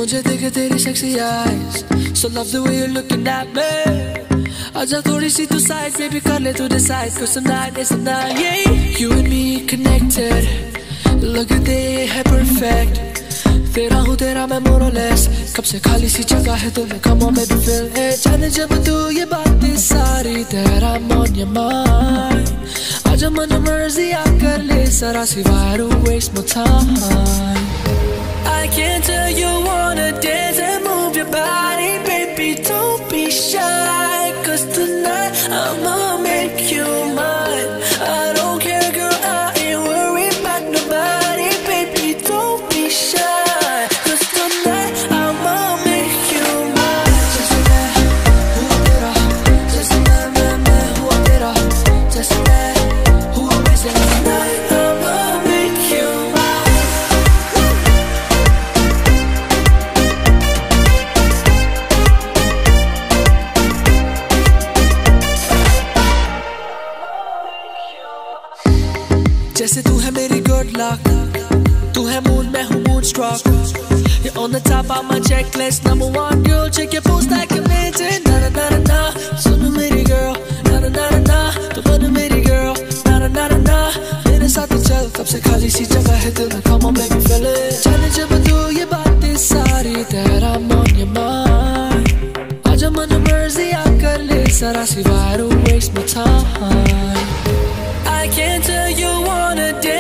मुझे देखे तेरी sexy eyes, so love the way you're looking at me. आजा थोड़ी सी तू side पे भी कर ले तू decide, 'cause tonight is the night. Yeah, you and me connected, लगते है perfect. तेरा हूँ तेरा मैं more or less. कब से खाली सी जगह है तुम, come on baby feel it. जाने जब तू ये बातें सारी, that I'm on your mind. आजा मन मर्जी आ कर ले सारा सी, why don't waste my time. I can tell you wanna dance and move your body, baby don't be shy, 'cause tonight I'ma make you mine. I don't care girl, I ain't worried about nobody, baby don't be shy, 'cause tonight I'ma make you mine. Just मैं हूँ तेरा, just मैं हूँ तेरा, just मैं हूँ वैसे tonight I'ma make you mine. जैसे तू है मेरी good luck, तू है moon मैं हूँ moonstruck. You're on the top of my checklist, number one girl, check your post like a minute. Na na na na na, सुन मेरी girl, na na na na na, तू बन मेरी girl, na na na na na. मेरे साथ चल, कब से खाली सी जगह है दिल में, come on baby feel it. जाने जब तू ये बातें सारी, that I'm on your mind. आजा मन मर्जी आ कर ले सारा सी, why don't waste my time. I can't tell you wanna dance